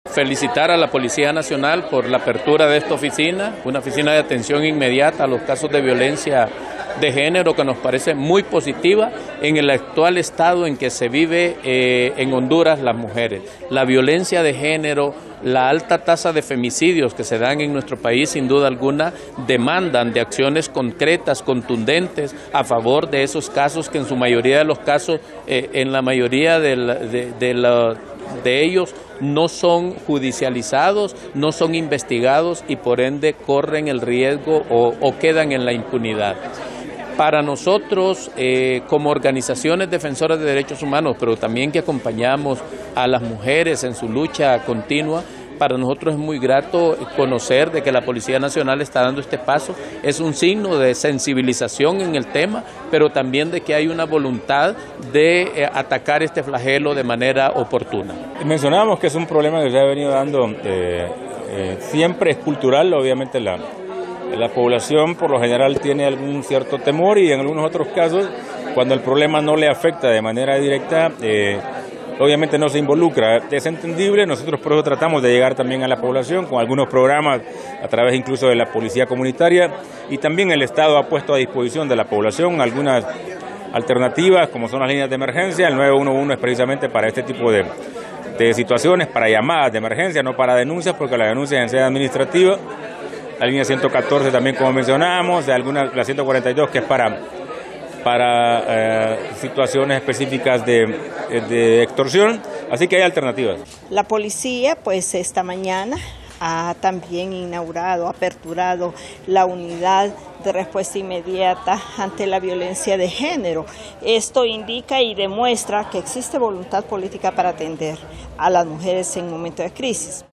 Felicitar a la Policía Nacional por la apertura de esta oficina, una oficina de atención inmediata a los casos de violencia de género que nos parece muy positiva en el actual estado en que se vive en Honduras las mujeres. La violencia de género, la alta tasa de femicidios que se dan en nuestro país, sin duda alguna, demandan de acciones concretas, contundentes, a favor de esos casos que en su mayoría de los casos, en la mayoría de ellos, no son judicializados, no son investigados y por ende corren el riesgo o quedan en la impunidad. Para nosotros, como organizaciones defensoras de derechos humanos, pero también que acompañamos a las mujeres en su lucha continua, para nosotros es muy grato conocer de que la Policía Nacional está dando este paso. Es un signo de sensibilización en el tema, pero también de que hay una voluntad de atacar este flagelo de manera oportuna. Mencionábamos que es un problema que se ha venido dando, siempre es cultural, obviamente la población por lo general tiene algún cierto temor y en algunos otros casos, cuando el problema no le afecta de manera directa, obviamente no se involucra. Es entendible, nosotros por eso tratamos de llegar también a la población con algunos programas a través incluso de la policía comunitaria y también el Estado ha puesto a disposición de la población algunas alternativas como son las líneas de emergencia. El 911 es precisamente para este tipo de situaciones, para llamadas de emergencia, no para denuncias porque la denuncia es en sede administrativa. La línea 114 también, como mencionábamos, la 142 que es para situaciones específicas de extorsión, así que hay alternativas. La policía, pues esta mañana ha también aperturado la unidad de respuesta inmediata ante la violencia de género. Esto indica y demuestra que existe voluntad política para atender a las mujeres en momentos de crisis.